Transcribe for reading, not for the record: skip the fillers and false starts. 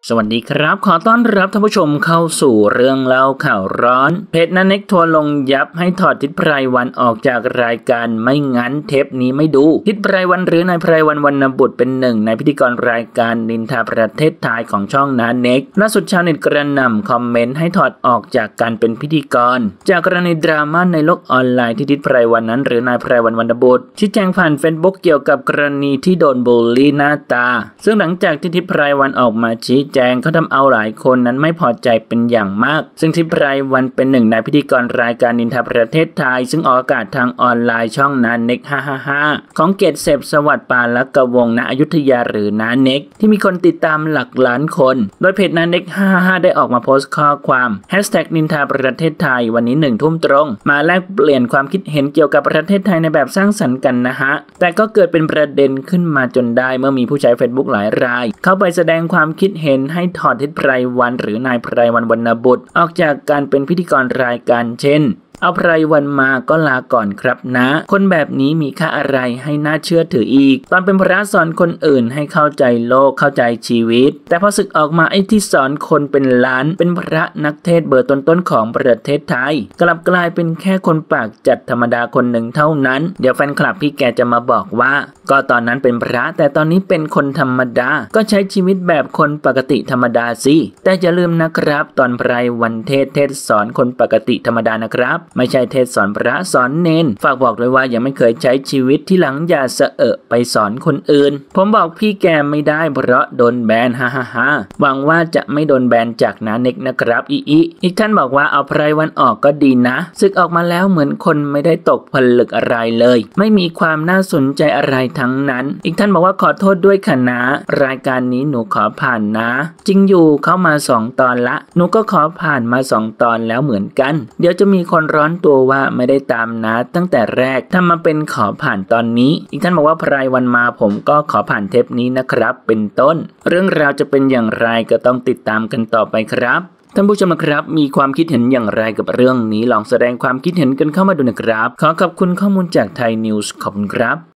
สวัสดีครับขอต้อนรับท่านผู้ชมเข้าสู่เรื่องเล่าข่าวร้อนเพจนันเน็กทัวร์ลงยับให้ถอดทิศไพรวันออกจากรายการไม่งั้นเทปนี้ไม่ดูทิศไพรวันหรือนายไพรวันวรรณบุตรเป็นหนึ่งในพิธีกรรายการนินทาประเทศไทยของช่องนันเน็กล่าสุดชาวเน็ตกระหน่ำคอมเมนต์ให้ถอดออกจากการเป็นพิธีกรจากกรณีดราม่าในโลกออนไลน์ที่ทิศไพรวันนั้นหรือนายไพรวันวรรณบุตรชี้แจงผ่านเฟซบุ๊กเกี่ยวกับกรณีที่โดนบูลลี่หน้าตาซึ่งหลังจากที่ทิศไพรวันออกมาชี้แจงเขาทำเอาหลายคนนั้นไม่พอใจเป็นอย่างมากซึ่งทิพย์ไพรวันเป็นหนึ่งในพิธีกรรายการนินทาประเทศไทยซึ่งออกอากาศทางออนไลน์ช่องนันเน็ก555ของเกตเสพสวัสดิ์ปาลกวงศ์ณอยุธยาหรือนันเน็กที่มีคนติดตามหลักล้านคนโดยเพจนันเน็ก555ได้ออกมาโพสต์ข้อความนินทาประเทศไทยวันนี้1 ทุ่มตรงมาแลกเปลี่ยนความคิดเห็นเกี่ยวกับประเทศไทยในแบบสร้างสรรค์กันนะฮะแต่ก็เกิดเป็นประเด็นขึ้นมาจนได้เมื่อมีผู้ใช้ Facebook หลายรายเข้าไปแสดงความคิดเห็นให้ถอดทิศไพรวันหรือนายไพรวันวรรณบุตรออกจากการเป็นพิธีกรรายการเช่นเอาไพรวันมาก็ลาก่อนครับนะคนแบบนี้มีค่าอะไรให้น่าเชื่อถืออีกตอนเป็นพระสอนคนอื่นให้เข้าใจโลกเข้าใจชีวิตแต่พอศึกออกมาไอ้ที่สอนคนเป็นล้านเป็นพระนักเทศเบอร์ต้นๆของประเทศไทยกลับกลายเป็นแค่คนปากจัดธรรมดาคนหนึ่งเท่านั้นเดี๋ยวแฟนคลับพี่แกจะมาบอกว่าก็ตอนนั้นเป็นพระแต่ตอนนี้เป็นคนธรรมดาก็ใช้ชีวิตแบบคนปกติธรรมดาสิแต่อย่าลืมนะครับตอนไพรวันเทศสอนคนปกติธรรมดานะครับไม่ใช่เทศสอนพระสอนเนนฝากบอกด้วยว่ายังไม่เคยใช้ชีวิตที่หลังอย่าเสอะไปสอนคนอื่นผมบอกพี่แกไม่ได้เพราะโดนแบนหวังว่าจะไม่โดนแบนจากนันเน็กนะครับอีกท่านบอกว่าเอาไพรวันออกก็ดีนะศึกออกมาแล้วเหมือนคนไม่ได้ตกผลึกอะไรเลยไม่มีความน่าสนใจอะไรทั้งนั้นอีกท่านบอกว่าขอโทษด้วยค่ะนะรายการนี้หนูขอผ่านนะจริงอยู่เข้ามา2 ตอนละหนูก็ขอผ่านมา2 ตอนแล้วเหมือนกันเดี๋ยวจะมีคนร้อนตัวว่าไม่ได้ตามนะตั้งแต่แรกถ้ามาเป็นขอผ่านตอนนี้อีกท่านบอกว่าไพรวันมาผมก็ขอผ่านเทปนี้นะครับเป็นต้นเรื่องราวจะเป็นอย่างไรก็ต้องติดตามกันต่อไปครับท่านผู้ชมครับมีความคิดเห็นอย่างไรกับเรื่องนี้ลองแสดงความคิดเห็นกันเข้ามาดูนะครับขอขอบคุณข้อมูลจากไทยนิวส์ขอบคุณครับ